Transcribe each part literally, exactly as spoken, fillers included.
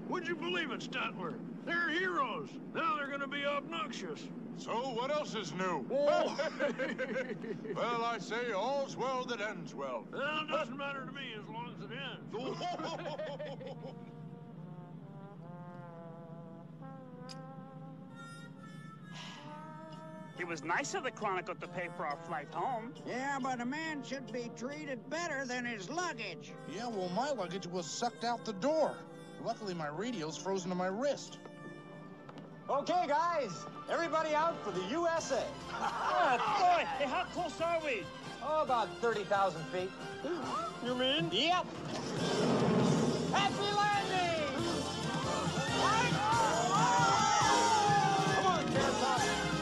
Would you believe it, Statler? They're heroes. Now they're gonna be obnoxious. So what else is new? Oh. Well, I say all's well that ends well. Well, it doesn't matter to me as long as it ends. It was nice of the Chronicle to pay for our flight home. Yeah, but a man should be treated better than his luggage. Yeah, well, my luggage was sucked out the door. Luckily, my radio's frozen to my wrist. Okay, guys, everybody out for the U S A. Oh, boy, hey, how close are we? Oh, about thirty thousand feet. You mean? Yep. Happy landing! Come on, Carrot Top.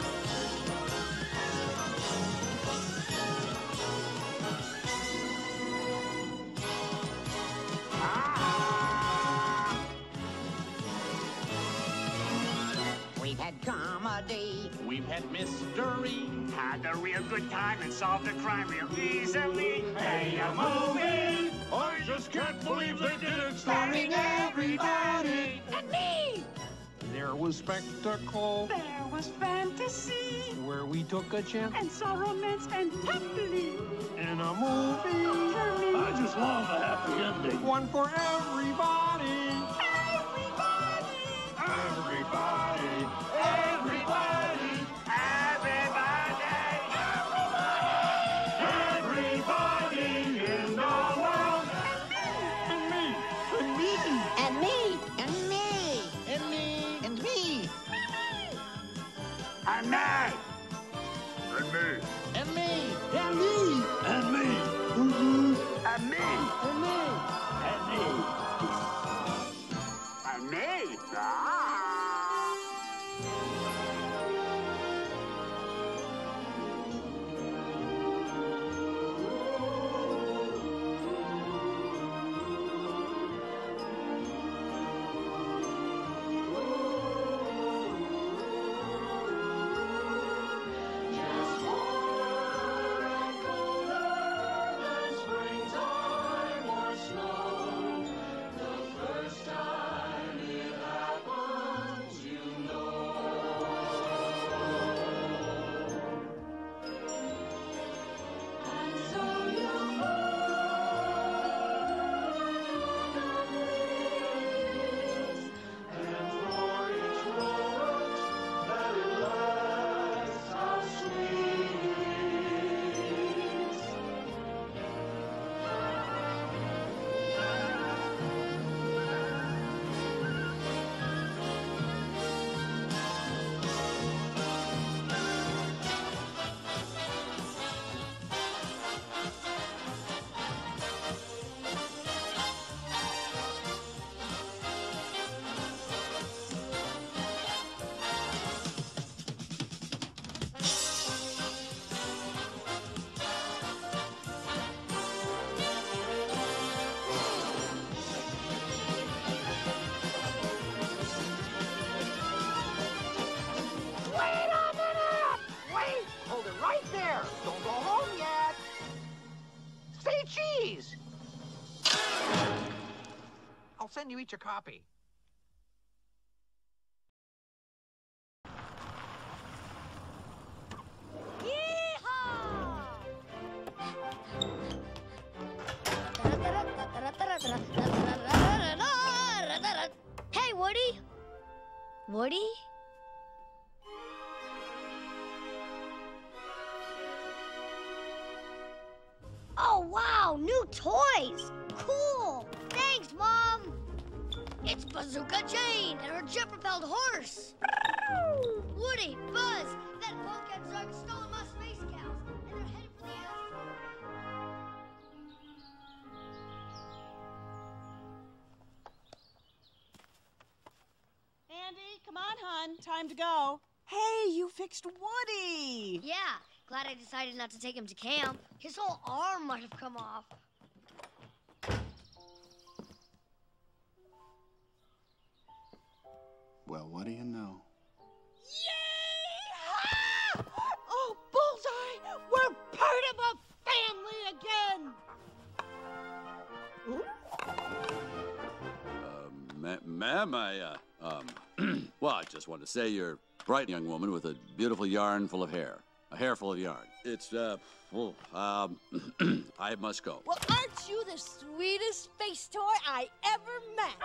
We've had comedy. We've had mystery. Had a real good time and solved a crime real easily. Hey, a movie! I just can't believe they did it, starring everybody! And me! There was spectacle, There was fantasy where we took a chance and saw romance and happily. in a movie. I just love a happy ending. One for everybody. Everybody! Everybody! Everybody! Everybody in the world! And me! And me! And me! And me! And me! And me! And me! And me. And me! And me! And me! And me! And me! And me! Ah! Wait a minute! Wait! Hold it right there! Don't go home yet! Say cheese! I'll send you each a copy. Hey, Woody! Woody? Oh, wow! New toys! Cool! Thanks, Mom! It's Bazooka Jane and her jet-propelled horse! Woody, Buzz, that Vulcan Zug stole my space cows, and they're headed for the asteroid. Andy, come on, hon. Time to go. Hey, you fixed Woody. Yeah, glad I decided not to take him to camp. His whole arm might have come off. Well, what do you know? Yay! Oh, Bullseye! We're part of a family again! A ma'am, I, uh, um, well, I just want to say you're a bright young woman with a beautiful yarn full of hair. A hair full of yarn. It's, uh, oh, um, I must go. Well, aren't you the sweetest space toy I ever met?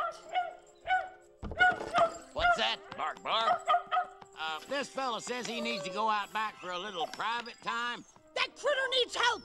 What's that? Bark, bark. Uh, this fella says he needs to go out back for a little private time. That critter needs help!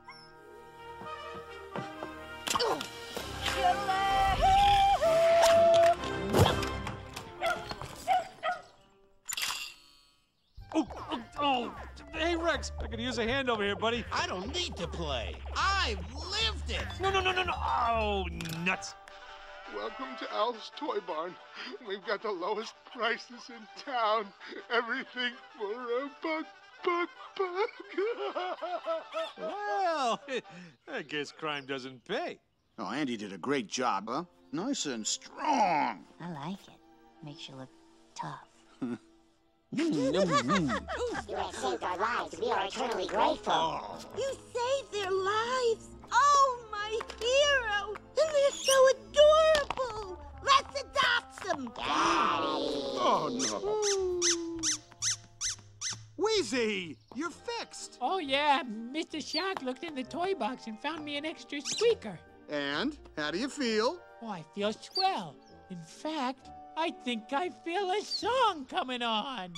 Oh, oh, oh, hey, Rex, I could use a hand over here, buddy. I don't need to play. I've lived it. No, no, no, no, no. Oh, nuts. Welcome to Al's Toy Barn. We've got the lowest prices in town. Everything for a buck, buck, buck. Well, I guess crime doesn't pay. Oh, Andy did a great job, huh? Nice and strong. I like it. Makes you look tough. You have saved our lives. We are eternally grateful. Oh. You saved their lives. Oh, my hero. And they're so adorable. Let's adopt them. Daddy. Oh, no. Wheezy, you're fixed. Oh, yeah. Mister Shark looked in the toy box and found me an extra squeaker. And how do you feel? Oh, I feel swell. In fact, I think I feel a song coming on.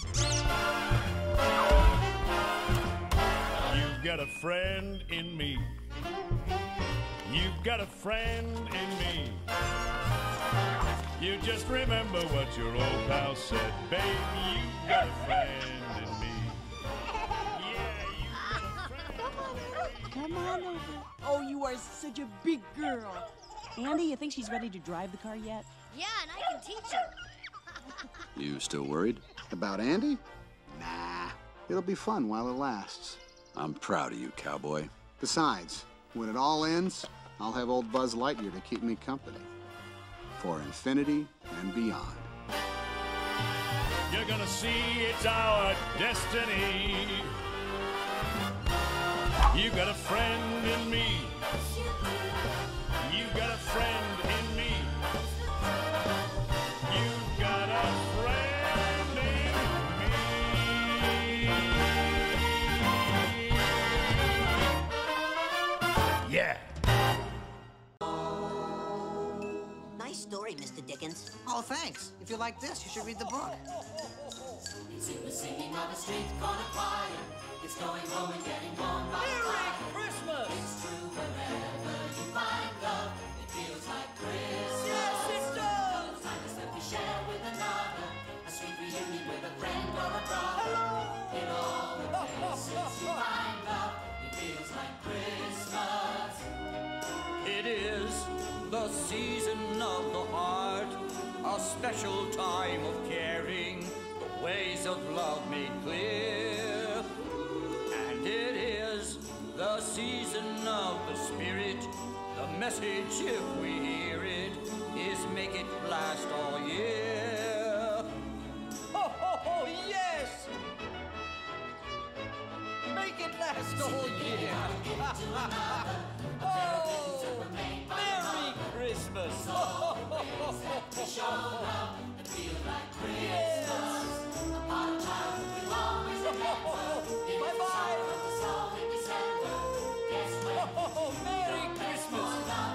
You've got a friend in me. You've got a friend in me. You just remember what your old pal said, baby. You've got a friend in me. Yeah, you've got a friend. Come on over. Oh, you are such a big girl. Andy, you think she's ready to drive the car yet? Yeah, and I can teach her. You still worried? About Andy? Nah. It'll be fun while it lasts. I'm proud of you, cowboy. Besides, when it all ends, I'll have old Buzz Lightyear to keep me company. For infinity and beyond. You're gonna see it's our destiny. You got a friend in me. You got a friend in me. You got a friend in me. Yeah. Nice story, Mister Dickens. Oh, thanks. If you like this, you should read the book. It's in the singing of a street corner choir. It's going home and getting warm by the fire. Christmas! It's true wherever you find love. It feels like Christmas. Yes, it does! Kindness that we share with another. A sweet reunion with a friend or a brother. In all the places you find love. It feels like Christmas. It is the season of the heart, a special time of caring, the ways of love made clear. And it is the season of the spirit, the message, if we hear it, is make it last all year. Oh, oh, oh, yes! Make it last all year. Oh, Merry Christmas. Yes. Bye-bye. Oh, Merry Christmas.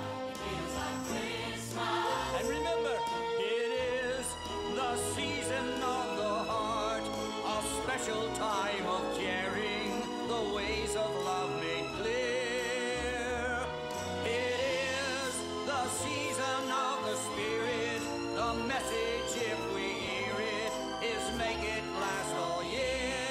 And remember, it is the season of the heart, a special time of caring, the ways of love made clear. It is the season of the spirit, the message, if we hear it, is make it last all year.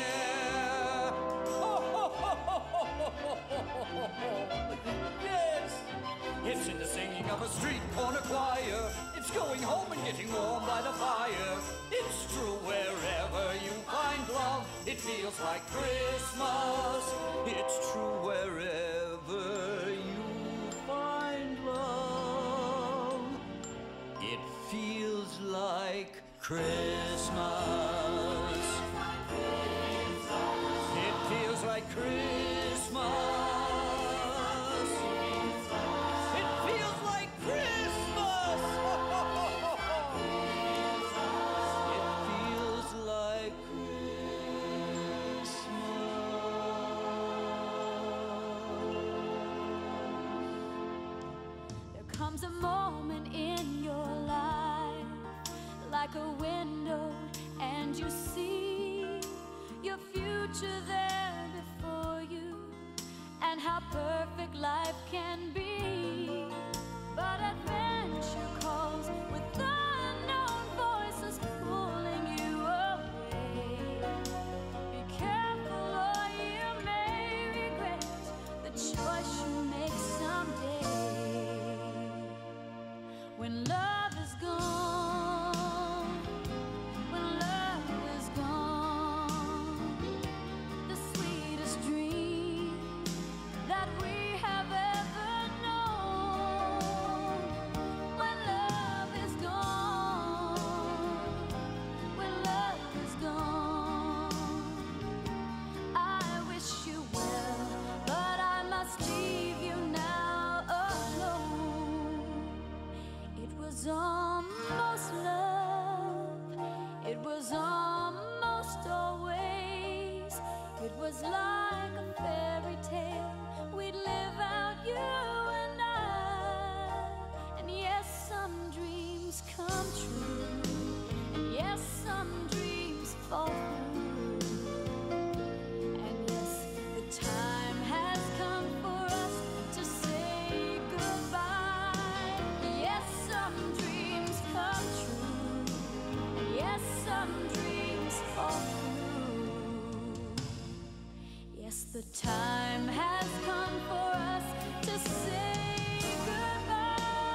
Yes! It's in the singing of a street corner choir. It's going home and getting warm by the fire. It's true wherever you find love. It feels like Christmas. It's true wherever you find love. It feels like Christmas. It feels like Christmas. It feels like Christmas. was almost love. It was almost always. It was like a fairy tale. We'd live out, you and I. And yes, some dreams come true. And yes, some dreams fall through. And yes, the time has come for us to say goodbye. Yes, some dreams come true. And yes, some dreams fall through. Yes, the time has come for us to say goodbye.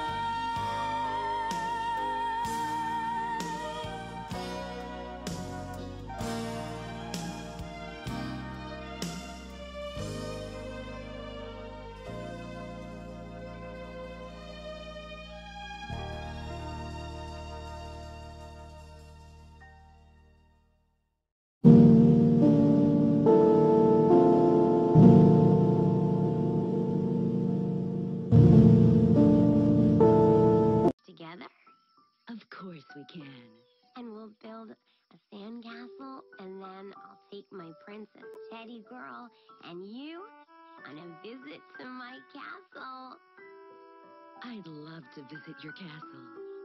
Together? Of course we can. And we'll build a sandcastle, and then I'll take my princess teddy girl and you on a visit to my castle. I'd love to visit your castle.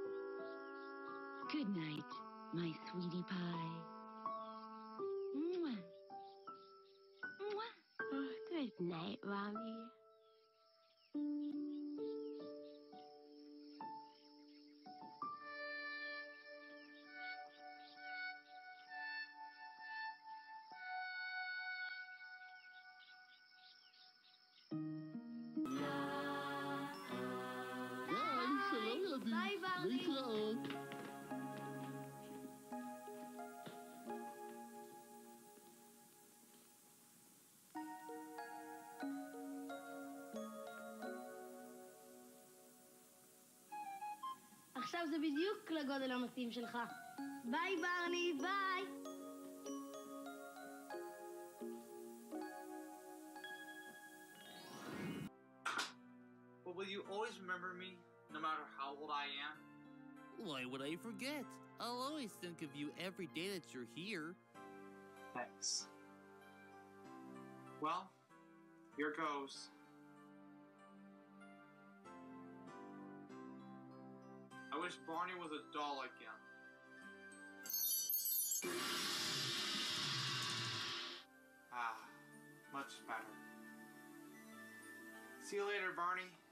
Good night, my sweetie pie. Mwah. Mwah. Oh, good night, Robbie. Bye, Barney. עכשיו זה בדיוק לגודל המתאים שלך. ביי, ברני, ביי. But will you always remember me, no matter how old I am? Why would I forget? I'll always think of you every day that you're here. Thanks. Well, here goes. I wish Barney was a doll again. Ah, much better. See you later, Barney.